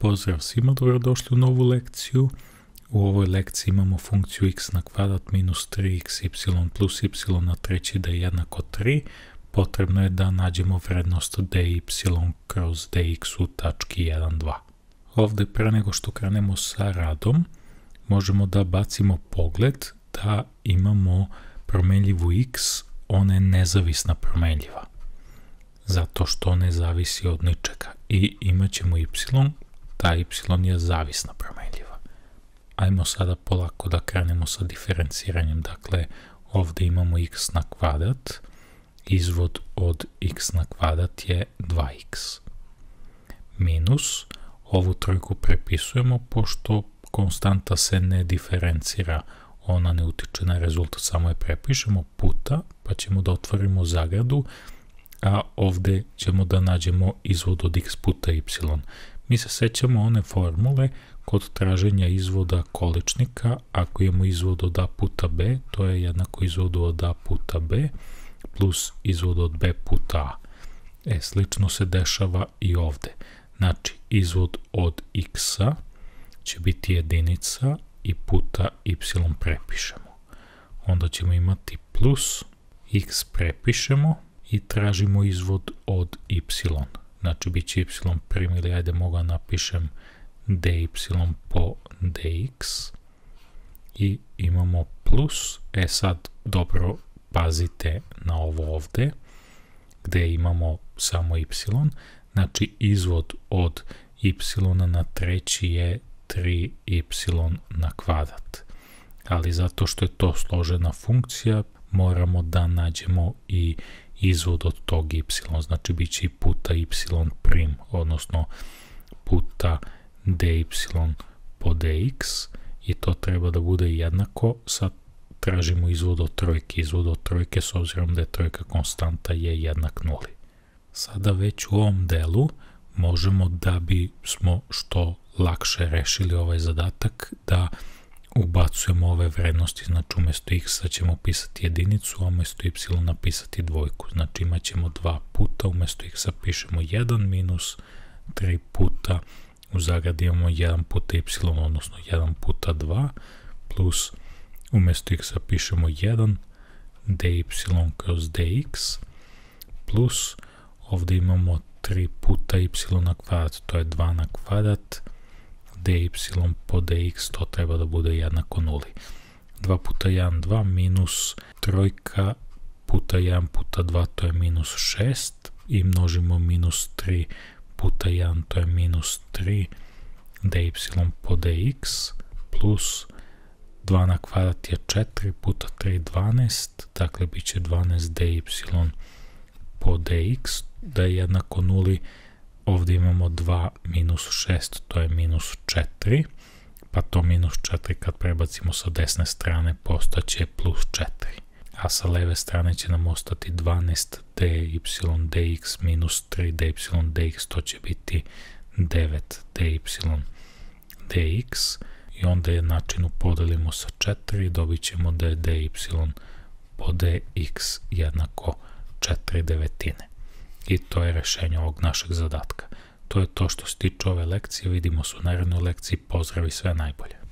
Pozdrav svima, dobrodošli u novu lekciju. U ovoj lekciji imamo funkciju x na kvadrat minus 3xy plus y na treći da je jednako 3. Potrebno je da nađemo vrednost dy kroz dx u tački 1, 2. Ovde, pre nego što krenemo sa radom, možemo da bacimo pogled da imamo promenljivu x, ona je nezavisna promenljiva, zato što ne zavisi od ničega. I imat ćemo y, ta y je zavisna promenljiva. Ajmo sada polako da krenemo sa diferenciranjem. Dakle, ovde imamo x na kvadrat, izvod od x na kvadrat je 2x. Minus, ovu trojku prepisujemo, pošto konstanta se ne diferencira, ona ne utiče na rezultat, samo je prepišemo, puta, pa ćemo da otvorimo zagradu, a ovde ćemo da nađemo izvod od x puta y. Mi se sećamo one formule kod traženja izvoda količnika. Ako imamo izvod od a puta b, to je jednako izvodu od a puta b plus izvod od b puta a. Slično se dešava i ovde. Znači, izvod od x-a će biti jedinica i puta y prepišemo. Onda ćemo imati plus x prepišemo i tražimo izvod od y. Znači, bit će y prim ili ajde mogu napišem dy po dx i imamo plus. Sad dobro pazite na ovo ovde gde imamo samo y. Znači, izvod od y na treći je 3y na kvadrat. Ali zato što je to složena funkcija, moramo da nađemo i izvod od tog y. Znači, bit će i puta y prim, odnosno puta dy po dx i to treba da bude jednako. Sad tražimo izvod od trojke. Izvod od trojke, s obzirom da je trojka konstanta, je jednak nuli. Sada već u ovom delu možemo, da bismo što lakše rešili ovaj zadatak, da ubacujemo ove vrednosti. Znači, umesto x-a ćemo pisati jedinicu, a umesto y napisati dvojku. Znači, imat ćemo 2 puta, umesto x-a pišemo 1 minus 3 puta, u zagradi imamo 1 puta y, odnosno 1 puta 2, plus umesto x-a pišemo 1 dy kroz dx, plus ovde imamo 3 puta y na kvadrat, to je 2 na kvadrat, dy po dx, to treba da bude jednako nuli. 2 puta 1, 2, minus trojka puta 1 puta 2, to je minus 6, i množimo minus 3 puta 1, to je minus 3, dy po dx, plus 2 na kvadrat je 4 puta 3, 12, dakle bit će 12 dy po dx, da je jednako nuli. Ovde imamo 2 minus 6, to je minus 4, pa to minus 4 kad prebacimo sa desne strane postaće plus 4. A sa leve strane će nam ostati 12 dy dx minus 3 dy dx, to će biti 9 dy dx. I onda jednačinu podelimo sa 4 i dobit ćemo da je dy po dx jednako 4/9. I to je rešenje ovog našeg zadatka. To je to što se tiče ove lekcije. Vidimo se u narednoj lekciji. Pozdrav i sve najbolje.